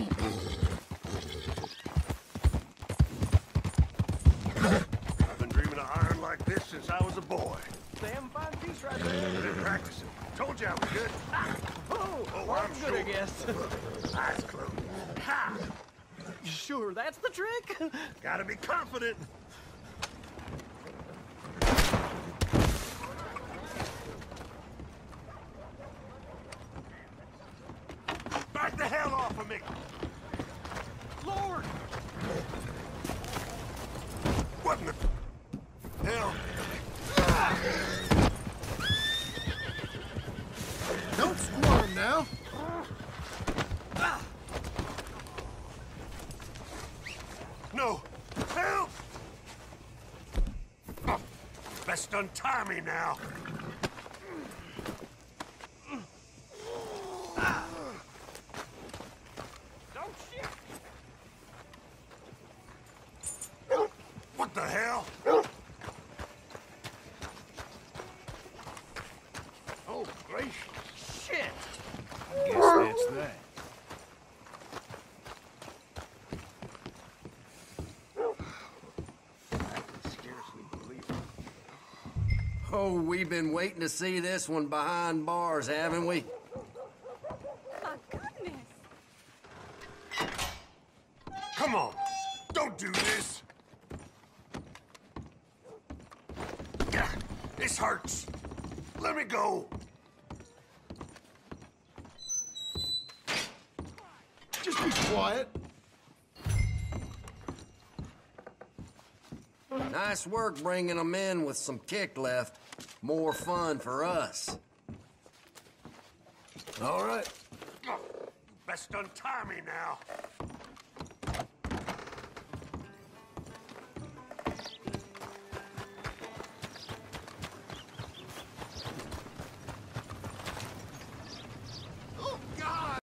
I've been dreaming of iron like this since I was a boy. Damn fine piece right there. I've been practicing. Told you I was good. I'm good, I guess. Eyes closed. Ha! Sure, that's the trick. Gotta be confident. Back the hell off of me! Lord! What in the hell? Don't squirm now. No! Help! Best untie me now. Don't shit! What the hell? Oh, gracious. Shit! I guess that's that. Oh, we've been waiting to see this one behind bars, haven't we? My goodness! Come on! Don't do this! This hurts! Let me go! Just be quiet. Nice work bringing them in with some kick left. More fun for us. All right. Best untie me now.